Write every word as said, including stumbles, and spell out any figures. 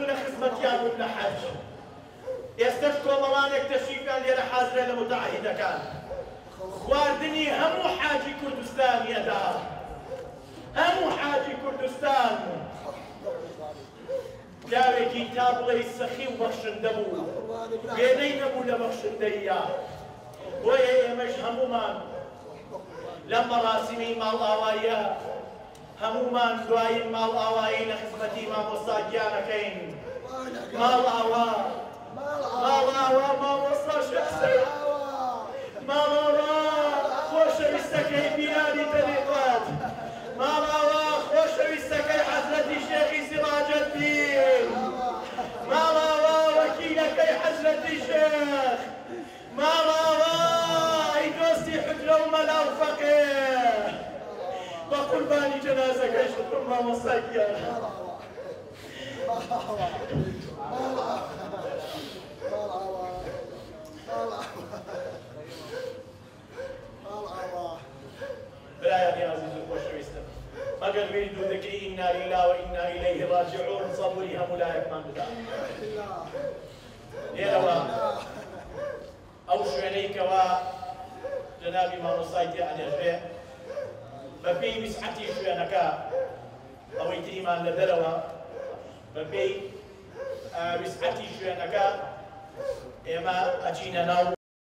و لە خزمەتیان و لە حەج ئێستش کۆمەڵانێک تەشریفیان لێرە حازرە لە متعاهیدەکان خواردنی هەموو حاجی کوردستانیەدا هەموو حاجی کوردستان پیاوێکی تا بڵێی سەخی و بەخشندە بوو وێنەی نەبوو لە بەخشندەیە بۆیە ئێمەش هەمومان لەم مەراسیمی ماڵ ئاواییە هەمومان دوایین ماڵ ئاوایی لە خزمەتی مامۆستا گیانەکەین ماڵ ئاوا ماڵ ئاوا مامۆستا شەخسە ماڵ ئاوا خۆشەویستەکەی بیانی تەریقەت ماڵ ئاوا خۆشەویستەکەی حەزرەتی شێخی سیراجەددین ماڵ ئاوا وەکیلەکەی حەزرەتی شێخ ماڵ ئاوا ئەی دۆستی حجرە و مەلا و فەقێه بە قوربانی جەنازەکەی شتم مامۆستا گیان برایانی عزیز و خۆشەویستم مەگەر وێی دوو دەکەی ئینا لیلا و ئینا ئیلەیه ڕاجعون سەبووری هەموو لایەکمان بدا لێرەوە ئەو شوێنەی کەوا جەنابی مامۆستای تێئەنێژێ بەپێی ویسعەتی شوێنەکە ئەوەی تریمان لە دەرەوە بەپێی ویسعەتی شوێنەکە ئێمە ئەچینە ناو